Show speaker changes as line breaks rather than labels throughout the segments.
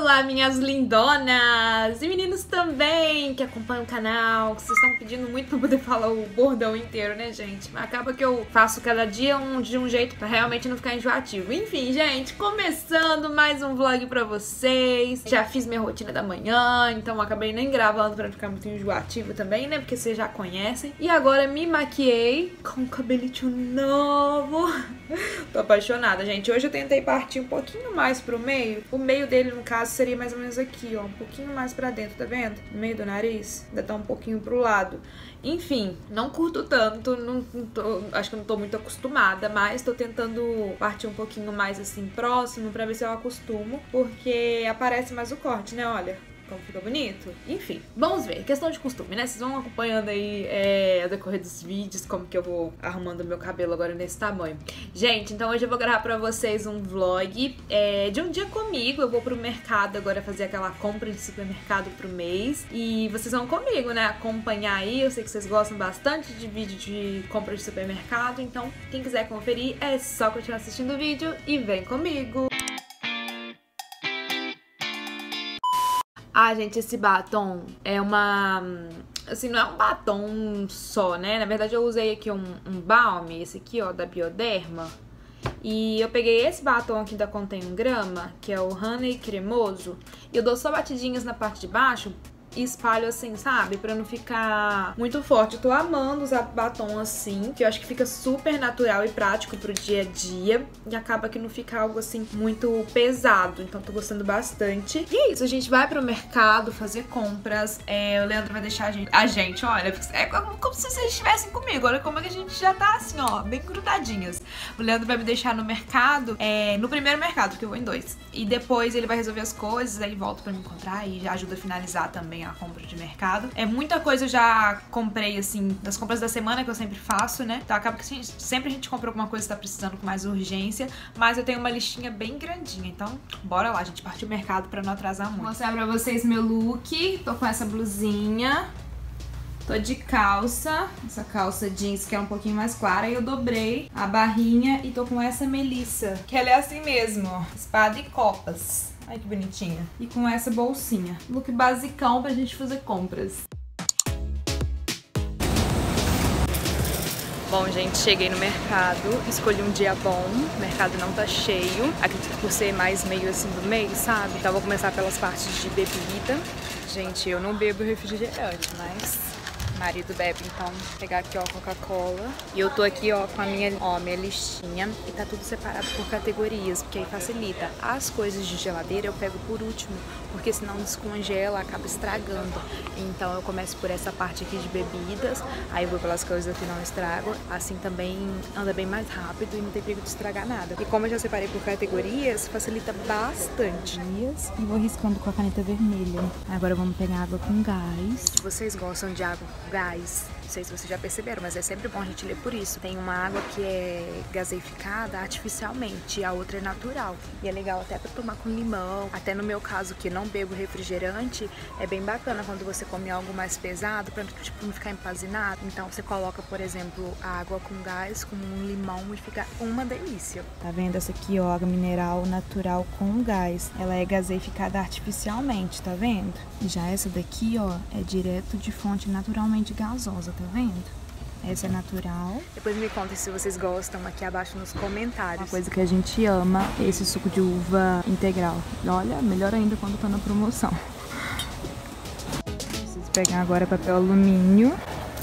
Olá, minhas lindonas! E meninos também, que acompanham o canal, que vocês estão pedindo muito pra poder falar o bordão inteiro, né, gente? Acaba que eu faço cada dia de um jeito pra realmente não ficar enjoativo. Enfim, gente, começando mais um vlog pra vocês. Já fiz minha rotina da manhã, então acabei nem gravando pra não ficar muito enjoativo também, né? Porque vocês já conhecem. E agora me maquiei com um cabelito novo. Tô apaixonada, gente. Hoje eu tentei partir um pouquinho mais pro meio. O meio dele, no caso, seria mais ou menos aqui, ó. Um pouquinho mais pra dentro, tá vendo? No meio do nariz. Ainda tá um pouquinho pro lado. Enfim, não curto tanto. Acho que eu não tô muito acostumada. Mas tô tentando partir um pouquinho mais, assim, próximo. Pra ver se eu acostumo. Porque aparece mais o corte, né? Olha como fica bonito. Enfim, vamos ver. Questão de costume, né? Vocês vão acompanhando aí ao decorrer dos vídeos como que eu vou arrumando o meu cabelo agora nesse tamanho. Gente, então hoje eu vou gravar pra vocês um vlog de um dia comigo. Eu vou pro mercado agora fazer aquela compra de supermercado pro mês. E vocês vão comigo, né? Acompanhar aí. Eu sei que vocês gostam bastante de vídeo de compra de supermercado. Então, quem quiser conferir, é só continuar assistindo o vídeo e vem comigo. Ah, gente, esse batom é uma... Assim, não é um batom só, né? Na verdade, eu usei aqui um balm, esse aqui, ó, da Bioderma. E eu peguei esse batom aqui da Contém 1 grama, que é o Honey Cremoso. E eu dou só batidinhas na parte de baixo e espalho assim, sabe? Pra não ficar muito forte. Eu tô amando usar batom assim, que eu acho que fica super natural e prático pro dia a dia. E acaba que não fica algo assim muito pesado. Então tô gostando bastante. E é isso, a gente vai pro mercado fazer compras. O Leandro vai deixar a gente, olha, é como se vocês estivessem comigo. Olha como é que a gente já tá assim, ó, bem grudadinhas. O Leandro vai me deixar no mercado, no primeiro mercado, porque eu vou em dois. E depois ele vai resolver as coisas, aí volta pra me encontrar e já ajuda a finalizar também a compra de mercado. Muita coisa eu já comprei, assim, das compras da semana que eu sempre faço, né? Então acaba que sempre a gente compra alguma coisa que tá precisando com mais urgência, mas eu tenho uma listinha bem grandinha, então bora lá, a gente partir o mercado pra não atrasar muito. Vou mostrar pra vocês meu look. Tô com essa blusinha, tô de calça, essa calça jeans que é um pouquinho mais clara, e eu dobrei a barrinha e tô com essa Melissa, que ela é assim mesmo, ó, espada e copas. Ai, que bonitinha. E com essa bolsinha. Look basicão pra gente fazer compras. Bom, gente, cheguei no mercado, escolhi um dia bom, o mercado não tá cheio. Acredito que por ser mais meio assim do mês, sabe? Então vou começar pelas partes de bebida. Gente, eu não bebo refrigerante, mas marido bebe, então vou pegar aqui, ó, Coca-Cola. E eu tô aqui, ó, com a minha listinha. E tá tudo separado por categorias, porque aí facilita. As coisas de geladeira eu pego por último, porque senão descongela, acaba estragando. Então eu começo por essa parte aqui de bebidas, aí eu vou pelas coisas que não estragam. Assim também anda bem mais rápido e não tem perigo de estragar nada. E como eu já separei por categorias, facilita bastante. E vou riscando com a caneta vermelha. Agora vamos pegar água com gás. Se vocês gostam de água com gás, não sei se vocês já perceberam, mas é sempre bom a gente ler por isso. Tem uma água que é gaseificada artificialmente e a outra é natural. E é legal até pra tomar com limão. Até no meu caso, que não bebo refrigerante, é bem bacana quando você come algo mais pesado, pra tipo, não ficar empazinado. Então você coloca, por exemplo, a água com gás, com um limão e fica uma delícia. Tá vendo essa aqui, ó, água mineral natural com gás. Ela é gaseificada artificialmente, tá vendo? E já essa daqui, ó, é direto de fonte naturalmente gasosa, tá vendo? Essa é natural. Depois me contem se vocês gostam aqui abaixo nos comentários. Uma coisa que a gente ama é esse suco de uva integral. Olha, melhor ainda quando tá na promoção. Preciso pegar agora papel alumínio.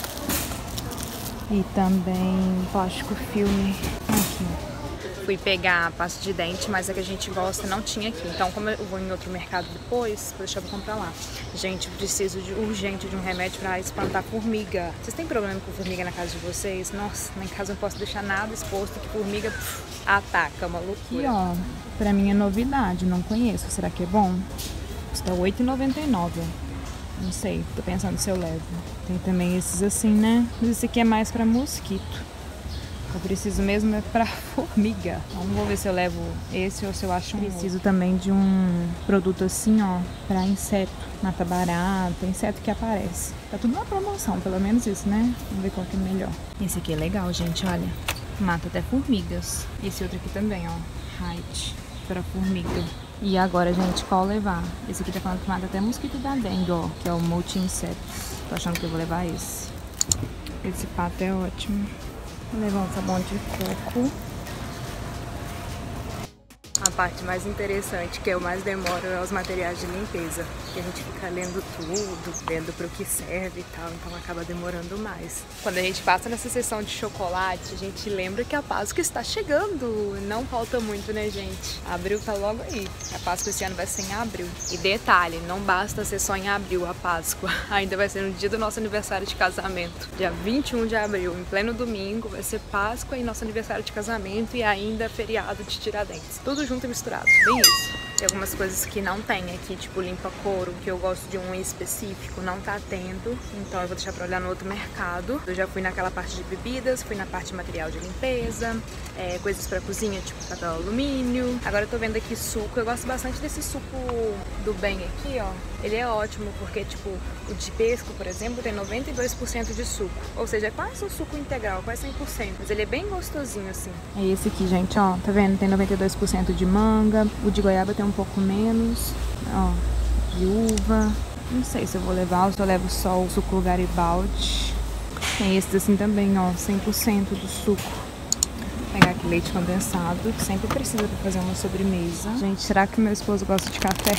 E também plástico filme. Aqui, ó. Fui pegar pasta de dente, mas a que a gente gosta não tinha aqui. Então, como eu vou em outro mercado depois, vou deixar pra comprar lá. Gente, preciso urgente de um remédio pra espantar formiga. Vocês têm problema com formiga na casa de vocês? Nossa, na casa eu não posso deixar nada exposto, que formiga ataca, uma loucura. E ó, pra mim é novidade, não conheço. Será que é bom? Custa R$ 8,99. Não sei, tô pensando se eu levo. Tem também esses assim, né? Mas esse aqui é mais pra mosquito. Eu preciso mesmo é pra formiga. Vamos ver se eu levo esse ou se eu acho um. Preciso também de um produto assim, ó, pra inseto. Mata barata, inseto que aparece. Tá tudo na promoção, pelo menos isso, né? Vamos ver qual que é melhor. Esse aqui é legal, gente, olha. Mata até formigas. Esse outro aqui também, ó. Height. Pra formiga. E agora, gente, qual levar? Esse aqui tá falando que mata até mosquito da dengue, ó. Que é o multi-insetos. Tô achando que eu vou levar esse. Esse pato é ótimo. Vou levar um sabão de coco. A parte mais interessante, que eu mais demoro, é os materiais de limpeza. Que a gente fica lendo tudo, vendo pro que serve e tal, então acaba demorando mais. Quando a gente passa nessa sessão de chocolate, a gente lembra que a Páscoa está chegando. Não falta muito, né, gente? Abril tá logo aí. A Páscoa esse ano vai ser em abril. E detalhe, não basta ser só em abril a Páscoa. Ainda vai ser no dia do nosso aniversário de casamento. Dia 21 de abril, em pleno domingo, vai ser Páscoa e nosso aniversário de casamento e ainda feriado de Tiradentes. Tudo junto e misturado, bem isso. Tem algumas coisas que não tem aqui, tipo limpa-couro, que eu gosto de um específico, não tá tendo. Então eu vou deixar pra olhar no outro mercado. Eu já fui naquela parte de bebidas, fui na parte de material de limpeza, coisas pra cozinha, tipo papel alumínio. Agora eu tô vendo aqui suco, eu gosto bastante desse suco do bem aqui, ó. Ele é ótimo, porque tipo, o de pesco, por exemplo, tem 92% de suco. Ou seja, é quase um suco integral, quase 100%. Mas ele é bem gostosinho, assim. É esse aqui, gente, ó. Tá vendo? Tem 92% de manga. O de goiaba tem um pouco menos. Ó, de uva. Não sei se eu vou levar ou se eu levo só o suco Garibaldi. Tem esse assim também, ó. 100% do suco. Vou pegar aqui leite condensado, que sempre precisa pra fazer uma sobremesa. Gente, será que meu esposo gosta de café?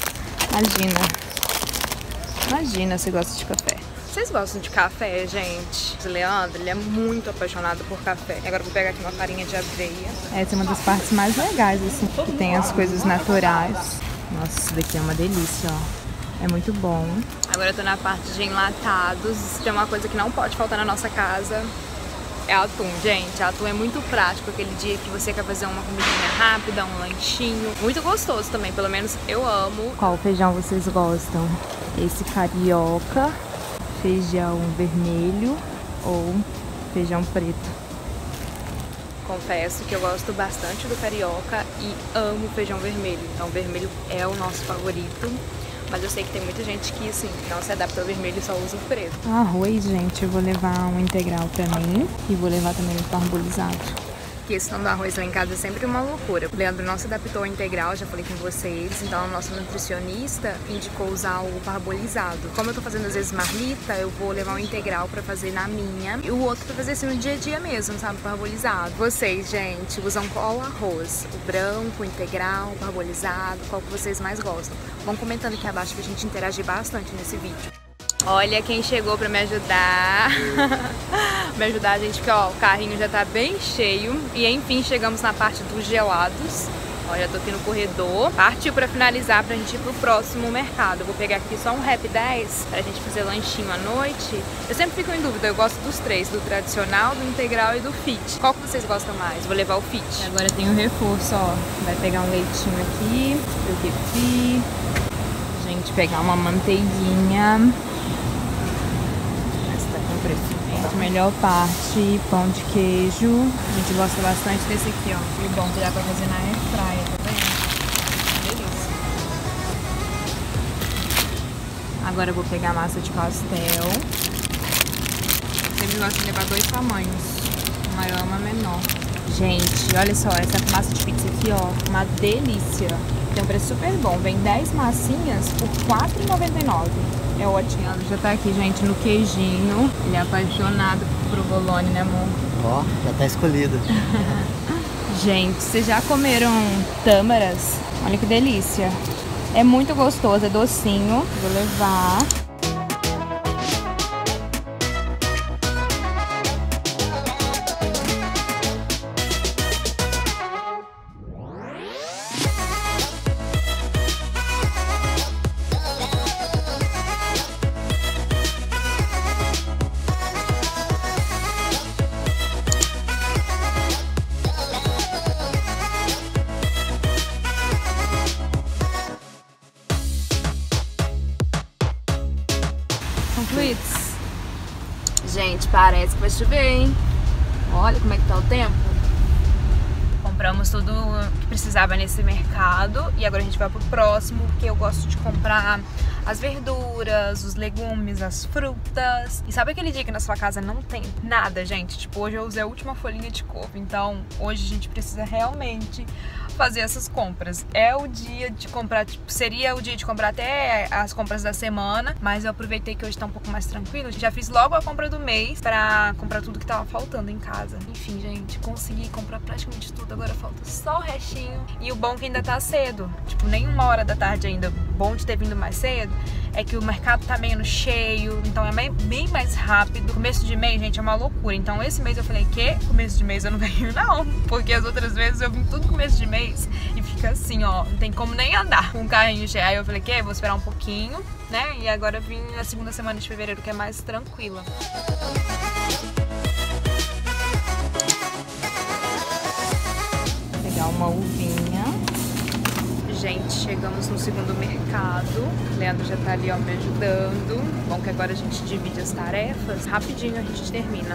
Imagina se gosta de café. Vocês gostam de café, gente? O Leandro, ele é muito apaixonado por café. Agora eu vou pegar aqui uma farinha de aveia. Essa é uma das partes mais legais, assim, que tem as coisas naturais. Nossa, isso daqui é uma delícia, ó. É muito bom. Agora eu tô na parte de enlatados. Tem uma coisa que não pode faltar na nossa casa. É atum, gente. Atum é muito prático. Aquele dia que você quer fazer uma comidinha rápida, um lanchinho. Muito gostoso também, pelo menos eu amo. Qual feijão vocês gostam? Esse carioca, feijão vermelho ou feijão preto? Confesso que eu gosto bastante do carioca e amo feijão vermelho. Então o vermelho é o nosso favorito. Mas eu sei que tem muita gente que, assim, não se adapta ao vermelho e só usa o preto. Arroz, gente, eu vou levar um integral pra mim e vou levar também o parbolizado. Que esse nome do arroz lá em casa é sempre uma loucura. O Leandro não se adaptou ao integral, já falei com vocês. Então, o nosso nutricionista indicou usar o parbolizado. Como eu tô fazendo às vezes marmita, eu vou levar um integral pra fazer na minha. E o outro pra fazer assim no dia a dia mesmo, sabe? Parbolizado. Vocês, gente, usam qual arroz? O branco, o integral, o parbolizado? Qual que vocês mais gostam? Vão comentando aqui abaixo pra gente interagir bastante nesse vídeo. Olha quem chegou pra me ajudar. Me ajudar, gente, porque ó, o carrinho já tá bem cheio. E enfim, chegamos na parte dos gelados. Ó, já tô aqui no corredor. Partiu pra finalizar pra gente ir pro próximo mercado. Eu vou pegar aqui só um Rap 10 pra gente fazer lanchinho à noite. Eu sempre fico em dúvida, eu gosto dos três, do tradicional, do integral e do fit. Qual que vocês gostam mais? Vou levar o fit. Agora tem o reforço, ó. Vai pegar um leitinho aqui, pro kefir. Gente, pegar uma manteiguinha. Melhor parte, pão de queijo. A gente gosta bastante desse aqui, ó. E o bom que dá pra fazer na airfryer, tá vendo? Delícia. Agora eu vou pegar a massa de pastel. Sempre gosto de levar 2 tamanhos, uma maior e uma menor. Gente, olha só, essa massa de pizza aqui, ó, uma delícia. Tem um preço super bom, vem 10 massinhas por R$ 4,99. É ótimo. Ela já tá aqui, gente, no queijinho. Ele é apaixonado por provolone, né, amor?
Ó, já tá escolhido.
Gente, vocês já comeram tâmaras? Olha que delícia. É muito gostoso, é docinho. Vou levar. Gente, parece que vai chover, hein? Olha como é que tá o tempo. Compramos tudo que precisava nesse mercado e agora a gente vai pro próximo, porque eu gosto de comprar as verduras, os legumes, as frutas. E sabe aquele dia que na sua casa não tem nada, gente? Tipo, hoje eu usei a última folhinha de couve, então hoje a gente precisa realmente fazer essas compras. É o dia de comprar, tipo, seria o dia de comprar até as compras da semana, mas eu aproveitei que hoje tá um pouco mais tranquilo. Já fiz logo a compra do mês pra comprar tudo que tava faltando em casa. Enfim, gente, consegui comprar praticamente tudo, agora falta só o restinho. E o bom é que ainda tá cedo, tipo, nem 1h da tarde ainda. Bom de ter vindo mais cedo é que o mercado tá menos cheio, então é bem mais rápido. Começo de mês, gente, é uma loucura. Então esse mês eu falei que começo de mês eu não venho não, porque as outras vezes eu vim tudo começo de mês e fica assim, ó, não tem como nem andar com o carrinho cheio. Aí eu falei que vou esperar um pouquinho, né? E agora eu vim na segunda semana de fevereiro, que é mais tranquila. Vou pegar uma uvinha. Gente, chegamos no segundo mercado. Leandro já tá ali, ó, me ajudando. Bom que agora a gente divide as tarefas. Rapidinho a gente termina.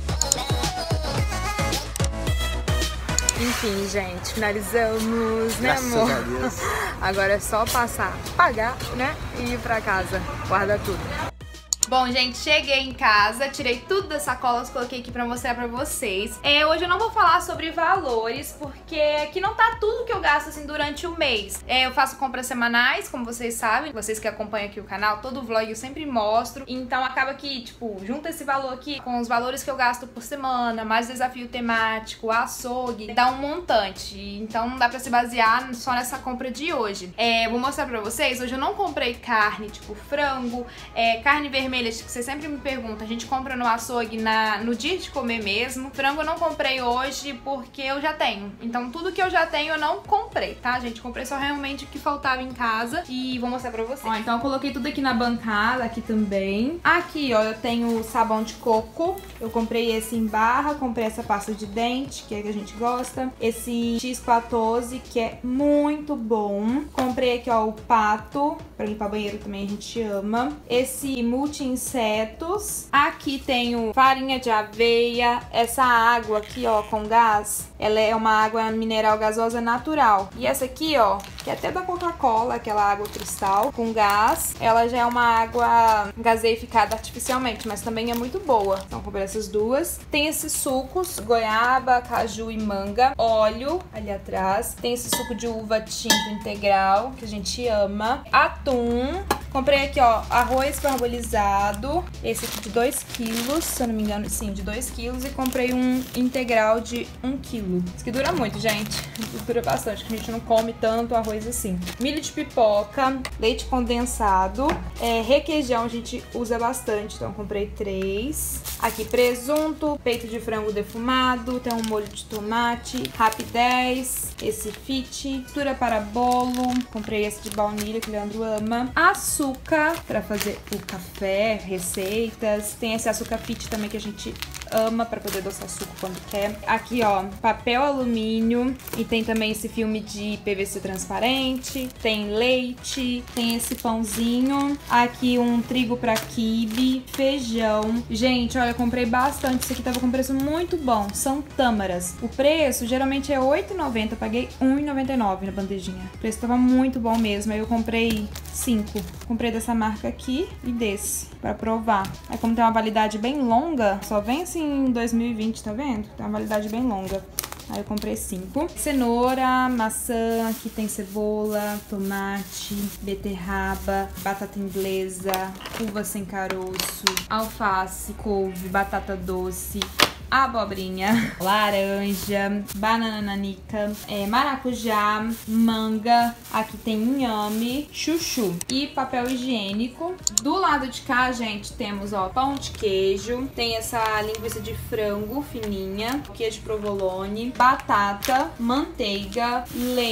Enfim, gente, finalizamos, né, amor?
Graças a Deus.
Agora é só passar, pagar, né, e ir pra casa. Guarda tudo. Bom, gente, cheguei em casa, tirei tudo das sacolas, coloquei aqui pra mostrar pra vocês. Hoje eu não vou falar sobre valores, porque aqui não tá tudo que eu gasto, assim, durante o mês. Eu faço compras semanais, como vocês sabem, vocês que acompanham aqui o canal, todo vlog eu sempre mostro. Então acaba que, tipo, junta esse valor aqui com os valores que eu gasto por semana, mais desafio temático, açougue, dá um montante. Então não dá pra se basear só nessa compra de hoje. Vou mostrar pra vocês, hoje eu não comprei carne, tipo frango, carne vermelha, que você sempre me pergunta, a gente compra no açougue no dia de comer mesmo. Frango eu não comprei hoje porque eu já tenho. Então tudo que eu já tenho eu não comprei, tá, gente? Comprei só realmente o que faltava em casa e vou mostrar pra vocês. Ó, então eu coloquei tudo aqui na bancada, aqui também. Aqui, ó, eu tenho sabão de coco. Eu comprei esse em barra, comprei essa pasta de dente, que é que a gente gosta. Esse X14, que é muito bom. Comprei aqui, ó, o pato, pra limpar banheiro também a gente ama. Esse multi-insetos. Aqui tenho farinha de aveia. Essa água aqui, ó, com gás, ela é uma água mineral gasosa natural. E essa aqui, ó, que é até da Coca-Cola, aquela água cristal com gás, ela já é uma água gaseificada artificialmente, mas também é muito boa. Então comprei essas duas. Tem esses sucos, goiaba, caju e manga. Óleo ali atrás. Tem esse suco de uva tinto integral, que a gente ama. Atum. Comprei aqui, ó, arroz parbolizado, esse aqui de 2 quilos, se eu não me engano, sim, de 2 quilos. E comprei um integral de 1 quilo. Isso que dura muito, gente. Dura bastante, que a gente não come tanto arroz assim. Milho de pipoca, leite condensado, requeijão a gente usa bastante, então comprei 3. Aqui presunto, peito de frango defumado, tem um molho de tomate, Rapidez, esse fit, mistura para bolo, comprei esse de baunilha que o Leandro ama. Açúcar para fazer o café, receitas. Tem esse açúcar fit também que a gente ama para poder adoçar suco quando quer. Aqui, ó, papel alumínio e tem também esse filme de PVC transparente. Tem leite, tem esse pãozinho. Aqui um trigo para quibe, feijão. Gente, olha, eu comprei bastante. Isso aqui tava com preço muito bom. São tâmaras. O preço geralmente é R$ 8,90. Paguei R$ 1,99 na bandejinha. O preço tava muito bom mesmo. Aí eu comprei 5. Comprei dessa marca aqui e desse pra provar. Aí como tem uma validade bem longa, só vem assim em 2020, tá vendo? Tem uma validade bem longa. Aí eu comprei 5. Cenoura, maçã, aqui tem cebola, tomate, beterraba, batata inglesa, uva sem caroço, alface, couve, batata doce, abobrinha, laranja, banana nanica, maracujá, manga, aqui tem inhame, chuchu e papel higiênico. Do lado de cá, gente, temos, ó, pão de queijo, tem essa linguiça de frango fininha, queijo provolone, batata, manteiga,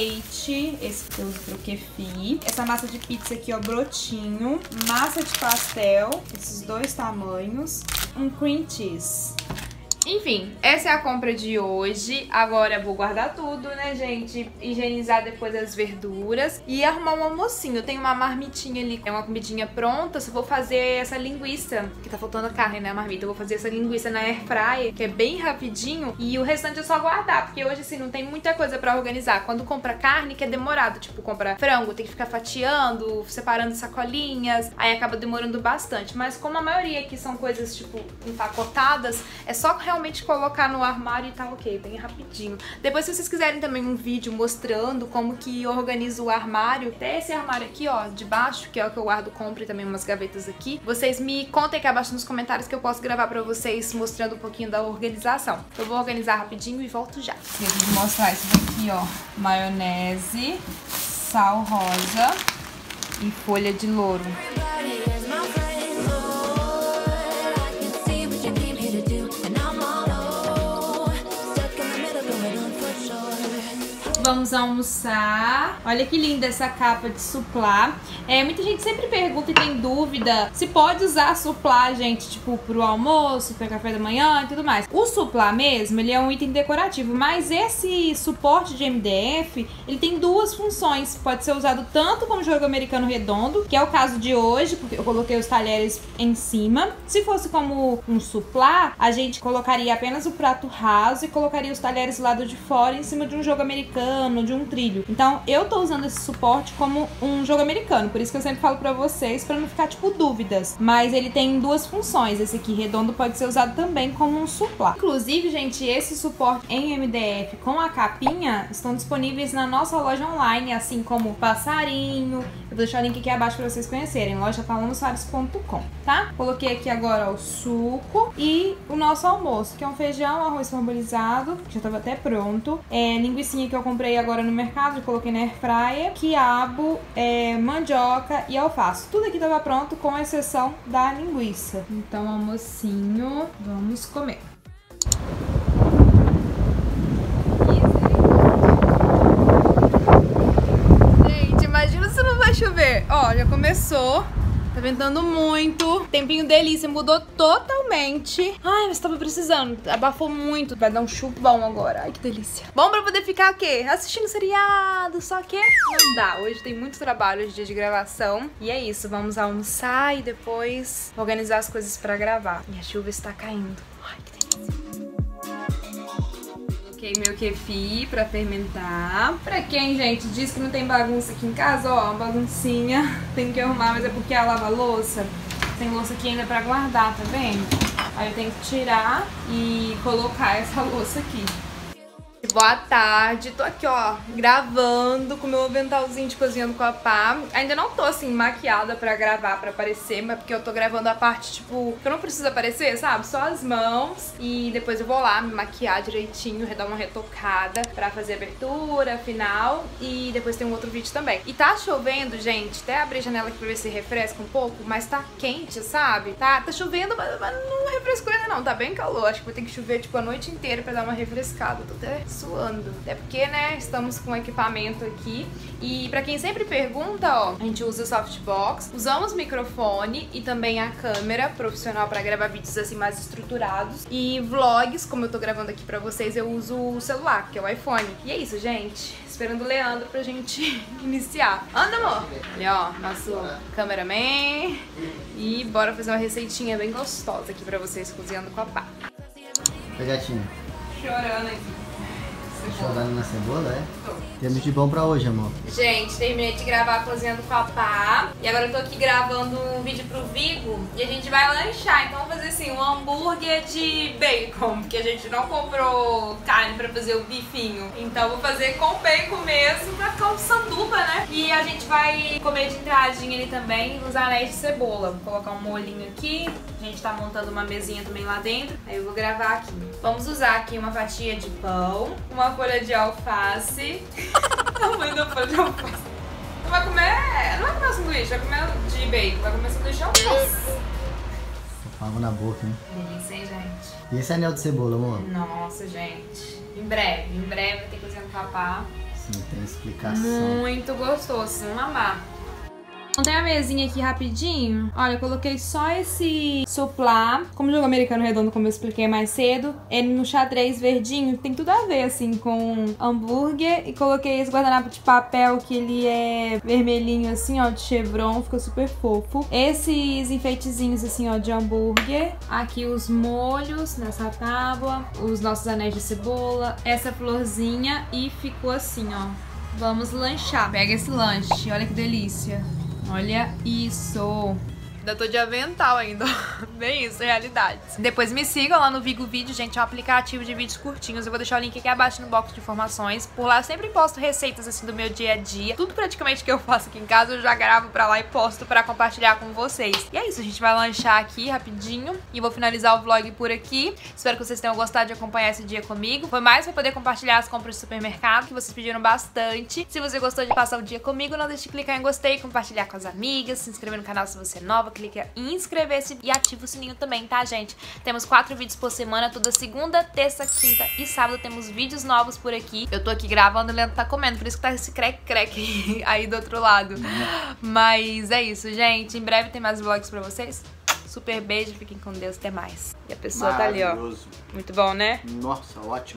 leite, esse que eu uso pro kefir, essa massa de pizza aqui, ó, brotinho, massa de pastel, esses 2 tamanhos, um cream cheese. Enfim, essa é a compra de hoje. Agora eu vou guardar tudo, né, gente? Higienizar depois as verduras e arrumar um almocinho. Eu tenho uma marmitinha ali, é uma comidinha pronta. Só vou fazer essa linguiça, que tá faltando carne, né, a marmita. Eu vou fazer essa linguiça na airfryer, que é bem rapidinho. E o restante é só guardar, porque hoje, assim, não tem muita coisa pra organizar. Quando compra carne, que é demorado. Tipo, compra frango, tem que ficar fatiando, separando sacolinhas. Aí acaba demorando bastante. Mas como a maioria aqui são coisas, tipo, empacotadas, é só realmente colocar no armário e tá ok, bem rapidinho. Depois, se vocês quiserem também um vídeo mostrando como que organiza o armário, até esse armário aqui, ó, de baixo, que é o que eu guardo compra e também umas gavetas aqui, vocês me contem aqui abaixo nos comentários que eu posso gravar pra vocês mostrando um pouquinho da organização. Eu vou organizar rapidinho e volto já. Eu vou mostrar isso daqui, ó, maionese, sal rosa e folha de louro. Vamos almoçar. Olha que linda essa capa de suplá. Muita gente sempre pergunta e tem dúvida se pode usar suplá, gente, tipo, pro almoço, pro café da manhã e tudo mais. O suplá mesmo, ele é um item decorativo, mas esse suporte de MDF, ele tem duas funções. Pode ser usado tanto como jogo americano redondo, que é o caso de hoje, porque eu coloquei os talheres em cima. Se fosse como um suplá, a gente colocaria apenas o prato raso e colocaria os talheres do lado de fora em cima de um jogo americano, de um trilho. Então eu tô usando esse suporte como um jogo americano, por isso que eu sempre falo pra vocês, pra não ficar tipo dúvidas. Mas ele tem duas funções, esse aqui redondo pode ser usado também como um suplá. Inclusive, gente, esse suporte em MDF com a capinha estão disponíveis na nossa loja online, assim como passarinho. Eu vou deixar o link aqui abaixo pra vocês conhecerem, loja.paulanossoares.com, tá? Coloquei aqui agora o suco e o nosso almoço, que é um feijão, arroz parbolizado, que já tava até pronto, linguicinha que eu comprei agora no mercado, eu coloquei na airfryer, quiabo, mandioca e alface. Tudo aqui tava pronto, com exceção da linguiça. Então, almocinho, vamos comer. Gente, imagina se não vai chover. Ó, já começou. Tá ventando muito. Tempinho delícia, mudou totalmente. Ai, mas tava precisando. Abafou muito. Vai dar um chuvão agora. Ai, que delícia. Bom pra poder ficar o quê? Assistindo seriado. Só que não dá. Hoje tem muito trabalho, hoje é dia de gravação. E é isso. Vamos almoçar e depois organizar as coisas pra gravar. E a chuva está caindo. Ai, que delícia. Coloquei meu kefir pra fermentar. Pra quem, gente, diz que não tem bagunça aqui em casa, ó, uma baguncinha. Tem que arrumar, mas é porque ela lava louça. Tem louça aqui ainda pra guardar, tá vendo? Aí eu tenho que tirar e colocar essa louça aqui. Boa tarde, tô aqui, ó, gravando com meu aventalzinho de cozinhando com a Pá. Ainda não tô, assim, maquiada pra gravar, pra aparecer, mas porque eu tô gravando a parte, tipo, que eu não preciso aparecer, sabe? Só as mãos. E depois eu vou lá me maquiar direitinho, dar uma retocada pra fazer a abertura, final. E depois tem um outro vídeo também. E tá chovendo, gente, até abrir a janela aqui pra ver se refresca um pouco, mas tá quente, sabe? Tá chovendo, mas não refrescou ainda não, tá bem calor. Acho que vou ter que chover, tipo, a noite inteira pra dar uma refrescada. Tô até suando. Até porque, né, estamos com equipamento aqui. E pra quem sempre pergunta, ó, a gente usa o softbox, usamos microfone e também a câmera profissional pra gravar vídeos assim mais estruturados. E vlogs, como eu tô gravando aqui pra vocês, eu uso o celular, que é o iPhone. E é isso, gente. Esperando o Leandro pra gente iniciar. Anda, amor! E ó, nosso cameraman. E bora fazer uma receitinha bem gostosa aqui pra vocês, cozinhando com a Pá.
Oi, gatinho.
Chorando aqui.
Chorando na cebola, é? Temos de bom pra hoje, amor.
Gente, terminei de gravar cozinhando com a Pá. E agora eu tô aqui gravando um vídeo pro Vigo. E a gente vai lanchar. Então vamos fazer assim, um hambúrguer de bacon. Porque a gente não comprou carne pra fazer o bifinho. Então vou fazer com bacon mesmo, pra ficar um sanduba, né? E a gente vai comer de entradinha ali também os anéis de cebola. Vou colocar um molhinho aqui. A gente tá montando uma mesinha também lá dentro. Aí eu vou gravar aqui. Vamos usar aqui uma fatia de pão, uma folha de alface. A mãe da folha de alface. Não vai comer sanduíche, vai comer de bacon, vai comer sanduíche de alface.
Água na boca, hein?
Delícia, hein, gente?
E esse anel de cebola, amor?
Nossa, gente. Em breve vai ter cozinhando com a Pá.
Sim, tem explicação.
Muito gostoso, vocês vão amar. Montei a mesinha aqui rapidinho. Olha, eu coloquei só esse suplá. Como jogo americano redondo, como eu expliquei mais cedo, ele no xadrez verdinho tem tudo a ver, assim, com hambúrguer. E coloquei esse guardanapo de papel, que ele é vermelhinho, assim, ó, de chevron. Ficou super fofo. Esses enfeitezinhos, assim, ó, de hambúrguer. Aqui os molhos nessa tábua. Os nossos anéis de cebola. Essa florzinha. E ficou assim, ó. Vamos lanchar. Pega esse lanche. Olha que delícia. Olha isso. Ainda tô de avental ainda. Bem isso, realidade. Depois me sigam lá no Vigo Vídeo, gente. É um aplicativo de vídeos curtinhos. Eu vou deixar o link aqui abaixo no box de informações. Por lá eu sempre posto receitas assim do meu dia a dia. Tudo praticamente que eu faço aqui em casa eu já gravo pra lá e posto pra compartilhar com vocês. E é isso, a gente vai lanchar aqui rapidinho. E vou finalizar o vlog por aqui. Espero que vocês tenham gostado de acompanhar esse dia comigo. Foi mais pra poder compartilhar as compras do supermercado, que vocês pediram bastante. Se você gostou de passar o dia comigo, não deixe de clicar em gostei, compartilhar com as amigas, se inscrever no canal se você é nova, clica em inscrever-se e ativa o sininho também, tá, gente? Temos 4 vídeos por semana, toda segunda, terça, quinta e sábado temos vídeos novos por aqui. Eu tô aqui gravando, o Leandro tá comendo, por isso que tá esse crec-crec aí do outro lado. Mas é isso, gente. Em breve tem mais vlogs pra vocês. Super beijo, fiquem com Deus, até mais. E a pessoa tá ali, ó. Muito bom, né?
Nossa, ótimo.